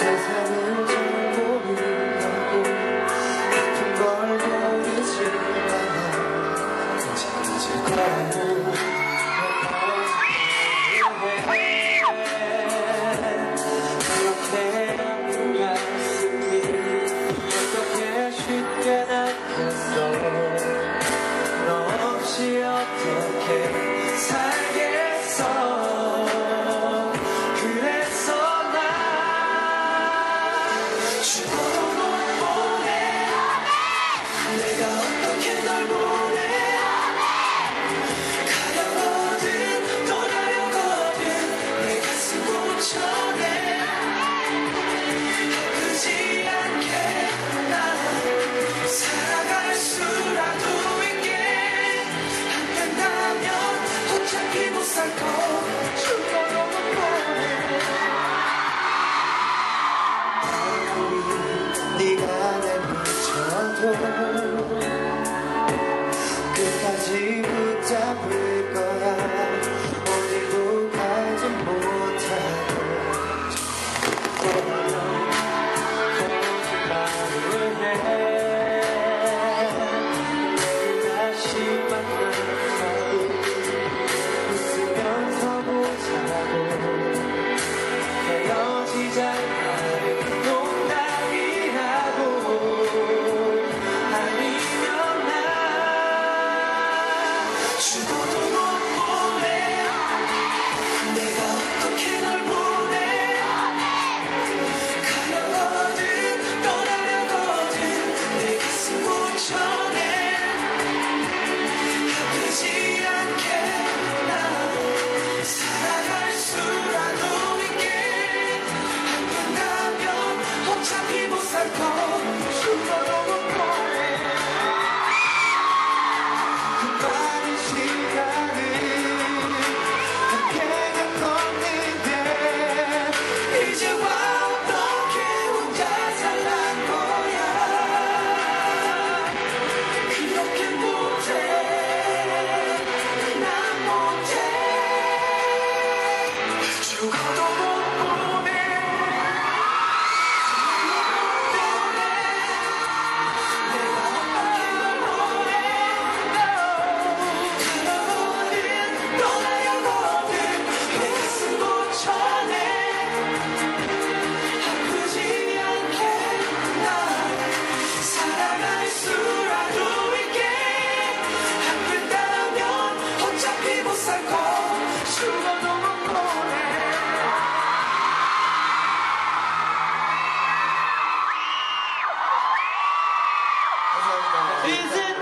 세상을 잘 모르고 깊은 걸 모르지만 잘해질 거라고 그렇게 아픈 가슴이 어떻게 쉽게 낫겠어 너 없이 어떻게 살겠어 네가 날 미쳐도 끝까지 붙잡을 거야 어디도 가지 못하고 거짓말을 해 다시 만나자고 웃으면서 보자고 헤어지자 감사합니다.